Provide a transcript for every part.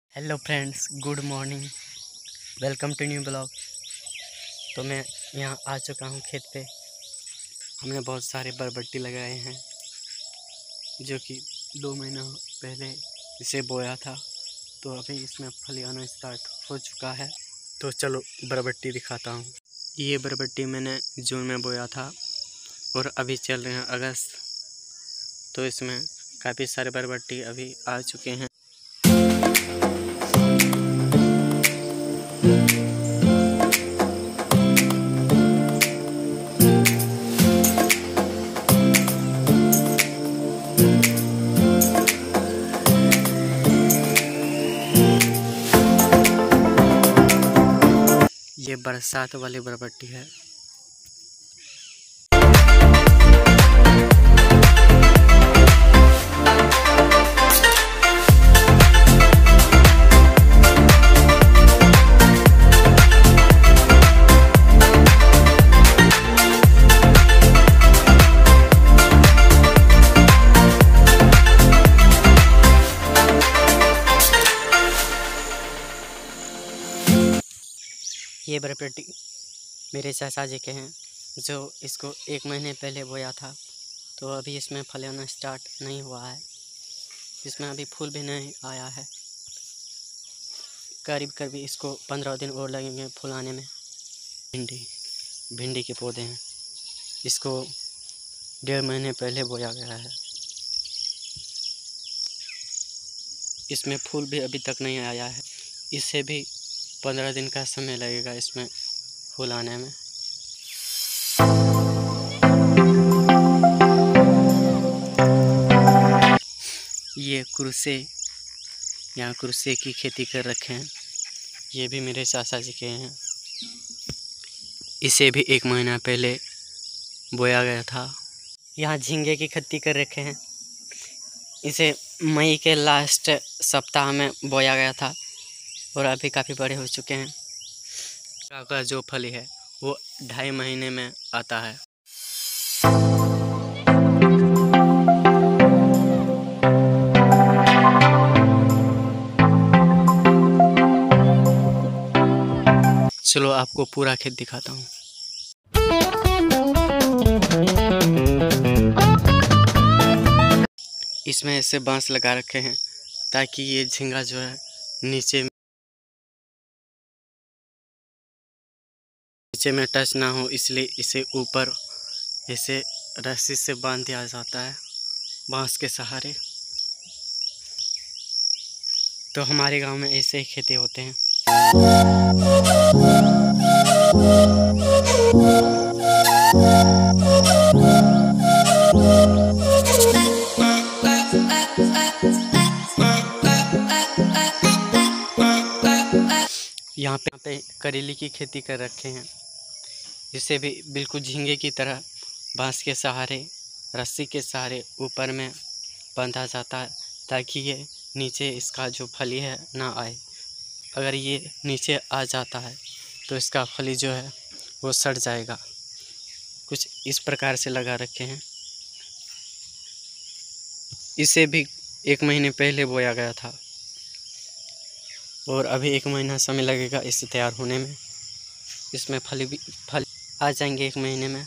Hello friends, good morning. Welcome to new blog. तो मैं यहाँ आ चुका हूँ खेत पे। हमने बहुत सारे बरबट्टी लगाए हैं जो कि 2 महीना पहले इसे बोया था। तो अभी इसमें फली आना स्टार्ट हो चुका है। तो चलो बरबट्टी दिखाता हूँ। ये बरबट्टी मैंने जून में बोया था और अभी चल रहे हैं अगस्त। तो इसमें काफ़ी सारे बरबट्टी अभी आ चुके हैं। ये बरसात वाली बरबट्टी है। ये बरबट्टी मेरे चाचा जी के हैं जो इसको 1 महीने पहले बोया था। तो अभी इसमें फल आना स्टार्ट नहीं हुआ है। इसमें अभी फूल भी नहीं आया है। करीब करीब इसको 15 दिन और लगेंगे फूल आने में। भिंडी के पौधे हैं। इसको 1.5 महीने पहले बोया गया है। इसमें फूल भी अभी तक नहीं आया है। इससे भी 15 दिन का समय लगेगा इसमें फूल आने में। ये कुरसे की खेती कर रखे हैं। ये भी मेरे चाचा जी के हैं। इसे भी 1 महीना पहले बोया गया था। यहाँ झींगे की खेती कर रखे हैं। इसे मई के लास्ट सप्ताह में बोया गया था और अभी काफ़ी बड़े हो चुके हैं। का जो फली है वो 2.5 महीने में आता है। चलो आपको पूरा खेत दिखाता हूँ। इसमें ऐसे बांस लगा रखे हैं ताकि ये झींगा जो है नीचे में टच ना हो, इसलिए इसे ऊपर ऐसे रस्सी से बांध दिया जाता है बांस के सहारे। तो हमारे गांव में ऐसे ही खेती होते हैं। यहाँ पे करेली की खेती कर रखे हैं। जिसे भी बिल्कुल झींगे की तरह बांस के सहारे, रस्सी के सहारे ऊपर में बांधा जाता है ताकि ये नीचे इसका जो फली है ना आए। अगर ये नीचे आ जाता है तो इसका फली जो है वो सड़ जाएगा। कुछ इस प्रकार से लगा रखे हैं। इसे भी 1 महीने पहले बोया गया था और अभी 1 महीना समय लगेगा इसे तैयार होने में। इसमें फल आ जाएंगे 1 महीने में।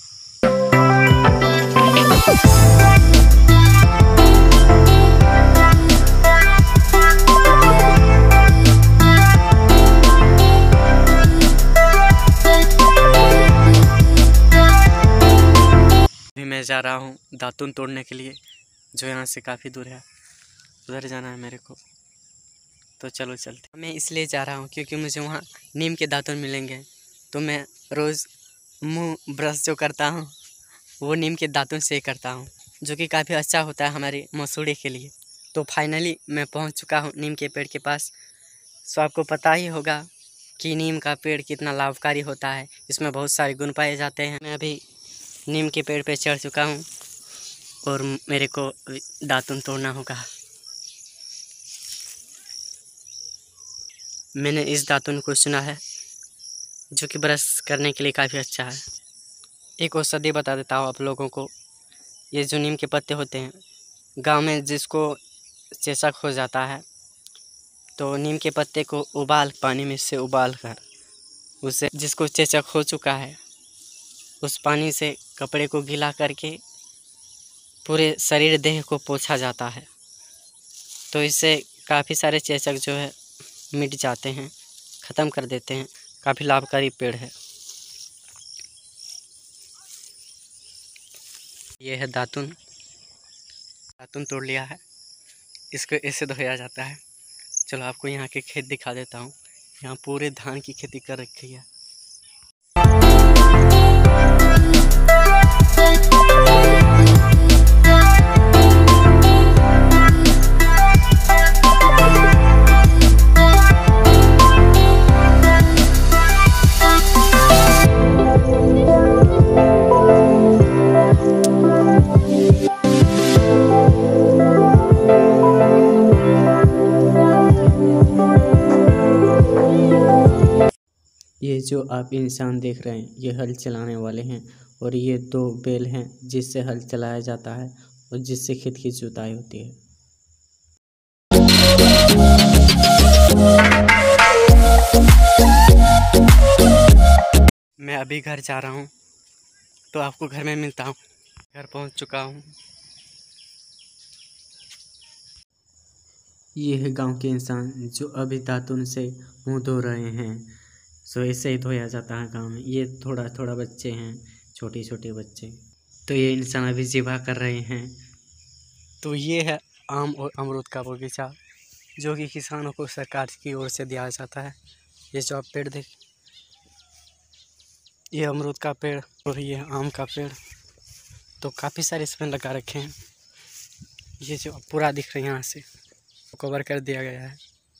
अभी मैं जा रहा हूँ दातुन तोड़ने के लिए, जो यहाँ से काफ़ी दूर है। उधर जाना है मेरे को। तो चलो चलते। मैं इसलिए जा रहा हूँ क्योंकि मुझे वहाँ नीम के दातुन मिलेंगे। तो मैं रोज़ मुंह ब्रश जो करता हूँ वो नीम के दातुन से करता हूँ, जो कि काफ़ी अच्छा होता है हमारी मसूड़े के लिए। तो फाइनली मैं पहुँच चुका हूँ नीम के पेड़ के पास। सो आपको पता ही होगा कि नीम का पेड़ कितना लाभकारी होता है। इसमें बहुत सारे गुण पाए जाते हैं। मैं अभी नीम के पेड़ पे चढ़ चुका हूँ और मेरे को दातुन तोड़ना होगा। मैंने इस दातुन को चुना है जो कि ब्रश करने के लिए काफ़ी अच्छा है। एक औषधि बता देता हूँ आप लोगों को। ये जो नीम के पत्ते होते हैं, गांव में जिसको चेचक हो जाता है तो नीम के पत्ते को उबाल पानी में से उबाल कर उसे जिसको चेचक हो चुका है उस पानी से कपड़े को गीला करके पूरे शरीर देह को पोंछा जाता है। तो इससे काफ़ी सारे चेचक जो है मिट जाते हैं, ख़त्म कर देते हैं। काफ़ी लाभकारी पेड़ है। ये है दातुन तोड़ लिया है, इसको ऐसे धोया जाता है। चलो आपको यहाँ के खेत दिखा देता हूँ। यहाँ पूरे धान की खेती कर रखी है। ये जो आप इंसान देख रहे हैं ये हल चलाने वाले हैं और ये 2 बैल हैं जिससे हल चलाया जाता है और जिससे खेत की जुताई होती है। मैं अभी घर जा रहा हूँ तो आपको घर में मिलता हूँ। घर पहुँच चुका हूँ। ये है गांव के इंसान जो अभी दातुन से मुँह धो रहे हैं। सो ऐसे ही धोया जाता है गांव में। ये थोड़ा बच्चे हैं, छोटे बच्चे। तो ये इंसान अभी ज़िबा कर रहे हैं। तो ये है आम और अमरूद का बगीचा जो कि किसानों को सरकार की ओर से दिया जाता है। ये जो आप पेड़ देख, ये अमरूद का पेड़ और ये आम का पेड़। तो काफ़ी सारे इसमें लगा रखे हैं। ये जो पूरा दिख रहा है यहाँ से कवर कर दिया गया है।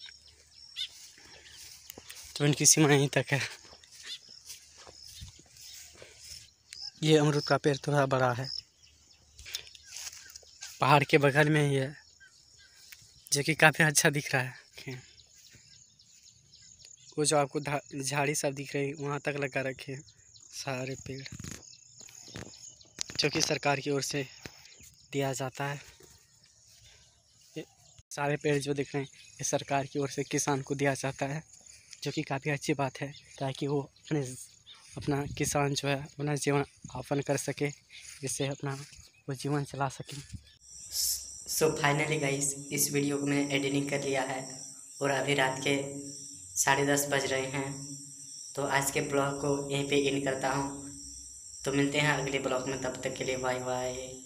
तो इनकी सीमा यहीं तक है। ये अमरूद का पेड़ थोड़ा बड़ा है, पहाड़ के बगल में ही है जो कि काफ़ी अच्छा दिख रहा है। वो जो आपको झाड़ी सब दिख रही है वहाँ तक लगा रखे हैं सारे पेड़ जो कि सरकार की ओर से दिया जाता है। ये सारे पेड़ जो दिख रहे हैं ये सरकार की ओर से किसान को दिया जाता है जो कि काफ़ी अच्छी बात है ताकि वो अपना किसान जो है अपना जीवन यापन कर सके, जिससे अपना वो जीवन चला सके। सो फाइनली गाइस इस वीडियो को मैंने एडिटिंग कर लिया है और अभी रात के 10:30 बज रहे हैं। तो आज के ब्लॉग को यहीं पे एंड करता हूँ। तो मिलते हैं अगले ब्लॉग में, तब तक के लिए बाय बाय।